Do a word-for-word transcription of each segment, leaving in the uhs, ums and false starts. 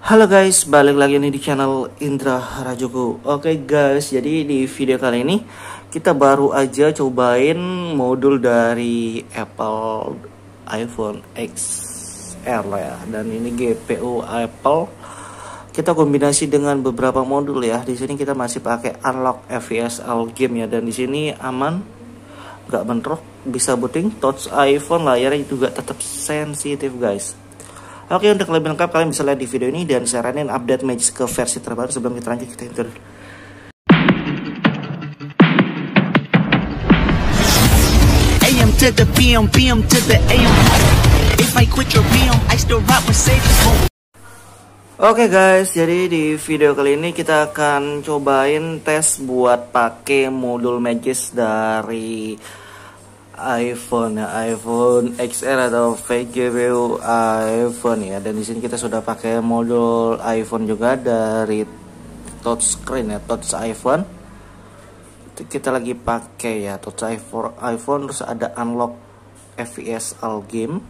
Halo guys, balik lagi nih di channel Indra Rajogo. Oke guys, jadi di video kali ini kita baru aja cobain modul dari Apple iPhone X R lah ya. Dan ini G P U Apple. Kita kombinasi dengan beberapa modul ya. Di sini kita masih pakai unlock F P S all game ya. Dan di sini aman, nggak bentrok, bisa booting. Touch iPhone, layarnya juga tetap sensitif guys. Oke, untuk lebih lengkap kalian bisa lihat di video ini dan saranin update Magisk ke versi terbaru. Sebelum kita lanjut, kita intro. A M to the P M, P M to the A M. If I quit your P M, I still rock with Sage. Oke guys, jadi di video kali ini kita akan cobain tes buat pakai modul Magisk dari iPhone ya, iPhone X R atau fake G P U iPhone ya. Dan di sini kita sudah pakai modul iPhone juga dari touchscreen ya, touch iPhone. Itu kita lagi pakai ya, touch iPhone, iPhone terus ada unlock F P S all game.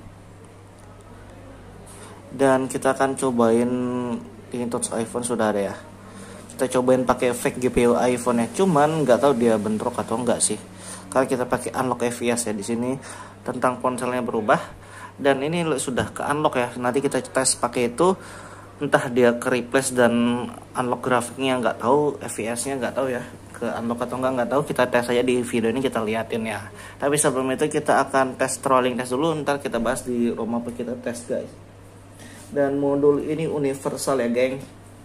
Dan kita akan cobain ini touch iPhone sudah ada ya. Kita cobain pakai fake G P U iPhone ya. Cuman nggak tahu dia bentrok atau enggak sih. Kalau kita pakai unlock F P S ya, di sini tentang ponselnya berubah dan ini sudah ke unlock ya. Nanti kita tes pakai itu, entah dia ke replace dan unlock grafiknya nggak tahu, F P S-nya nggak tahu ya, ke unlock atau enggak nggak tahu. Kita tes aja di video ini, kita liatin ya. Tapi sebelum itu kita akan tes trolling test dulu, ntar kita bahas di rumah apa kita tes guys. Dan modul ini universal ya geng.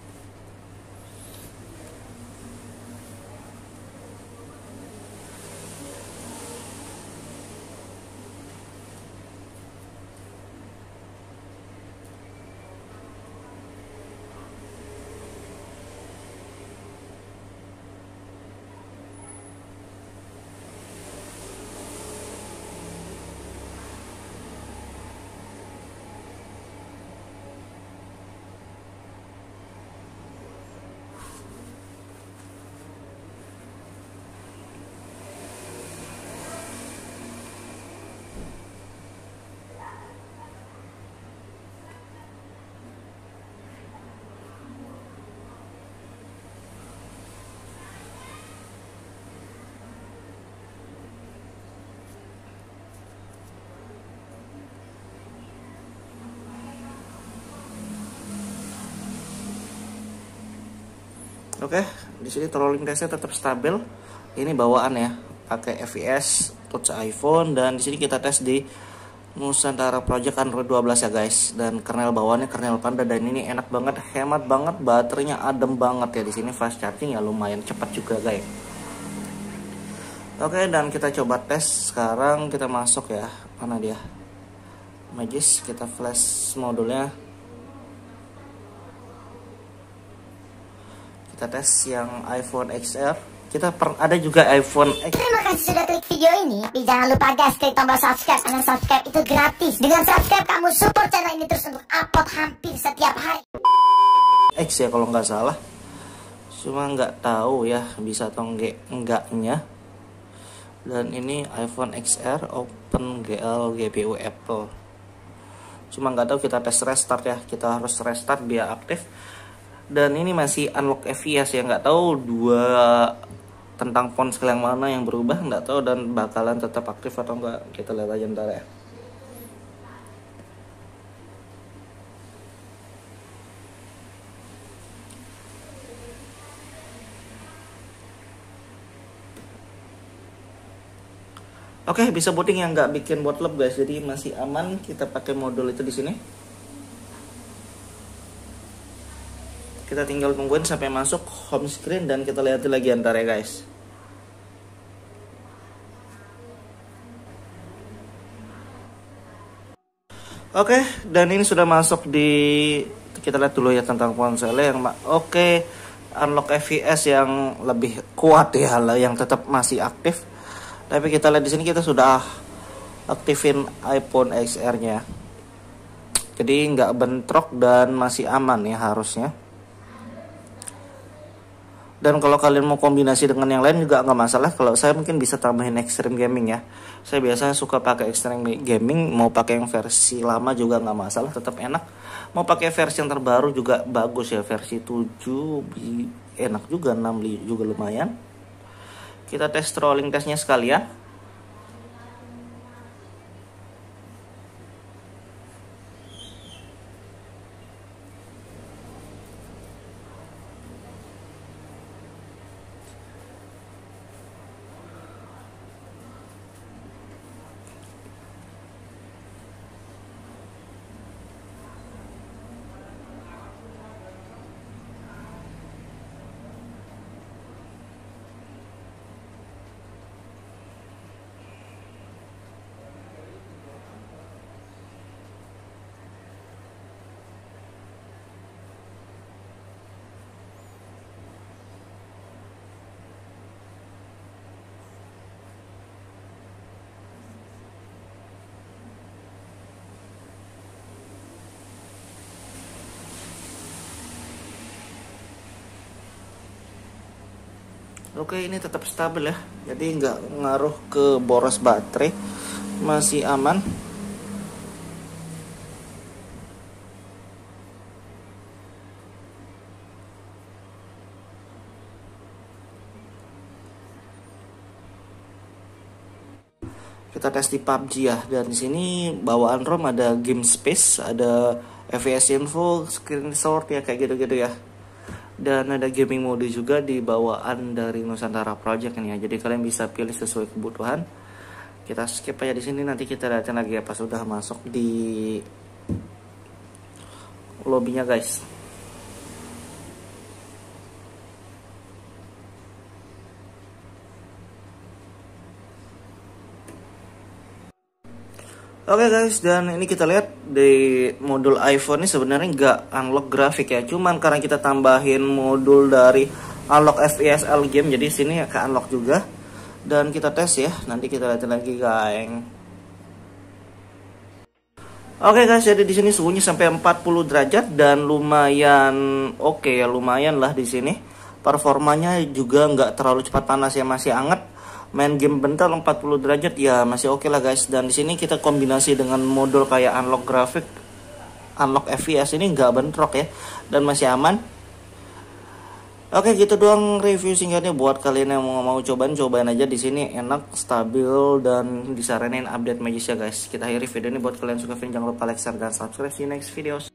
Oke, di sini trolling testnya tetap stabil. Ini bawaan ya, pakai F P S touch iPhone. Dan di sini kita tes di Nusantara Project Android dua belas ya guys. Dan kernel bawaannya kernel Panda dan ini enak banget, hemat banget, baterainya adem banget ya. Di sini fast charging ya, lumayan cepat juga guys. Oke, dan kita coba tes sekarang. Kita masuk ya, mana dia? Magisk, kita flash modulnya. Kita tes yang iPhone X R. Kita per, ada juga iPhone X. Terima kasih sudah klik video ini. Tapi jangan lupa guys, klik tombol subscribe. Karena subscribe itu gratis. Dengan subscribe kamu support channel ini terus untuk upload hampir setiap hari. X ya kalau nggak salah. Cuma nggak tahu ya bisa atau enggak enggaknya. Dan ini iPhone X R Open G L G P U Apple. Cuma nggak tahu, kita tes restart ya. Kita harus restart biar aktif. Dan ini masih unlock F P S ya, nggak tahu dua tentang ponsel yang mana yang berubah, nggak tahu, dan bakalan tetap aktif atau enggak, kita lihat aja ntar ya. Oke, bisa booting yang nggak bikin botlep guys, jadi masih aman. Kita pakai modul itu di sini. Kita tinggal tungguin sampai masuk home screen dan kita lihat lagi antar ya guys. Oke, dan ini sudah masuk di, kita lihat dulu ya tentang ponselnya yang oke, unlock F P S yang lebih kuat ya, yang tetap masih aktif. Tapi kita lihat di sini kita sudah aktifin iPhone X R-nya. Jadi nggak bentrok dan masih aman ya harusnya. Dan kalau kalian mau kombinasi dengan yang lain juga nggak masalah. Kalau saya mungkin bisa tambahin extreme gaming ya. Saya biasanya suka pakai extreme gaming. Mau pakai yang versi lama juga nggak masalah, tetap enak. Mau pakai versi yang terbaru juga bagus ya. Versi tujuh enak juga, enam juga lumayan. Kita tes trolling testnya sekalian. Oke, ini tetap stabil ya, jadi nggak ngaruh ke boros baterai, masih aman. Kita tes di P U B G ya, dan di sini bawaan ROM ada game space, ada F P S info, screenshot ya kayak gitu-gitu ya. Dan ada gaming mode juga di bawaan dari Nusantara Project ini ya. Jadi kalian bisa pilih sesuai kebutuhan. Kita skip aja di sini, nanti kita datang lagi ya pas sudah masuk di lobbynya guys. Oke okay guys, dan ini kita lihat di modul iPhone ini sebenarnya nggak unlock grafik ya, cuman karena kita tambahin modul dari unlock F P S L game, jadi sini ke unlock juga. Dan kita tes ya, nanti kita lihat lagi guys. Oke okay guys, jadi di sini suhunya sampai empat puluh derajat dan lumayan oke okay ya, lumayan lah di sini. Performanya juga nggak terlalu cepat panas ya, masih hangat. Main game bentar empat puluh derajat ya masih oke okay lah guys. Dan di sini kita kombinasi dengan modul kayak unlock grafik, unlock F P S ini nggak bentrok ya, dan masih aman. Oke, gitu doang review singkatnya buat kalian yang mau mau cobain cobain aja. Di sini enak, stabil, dan disaranin update Magis ya guys. Kita akhiri video ini, buat kalian suka video jangan lupa like, share, dan subscribe. See you next videos.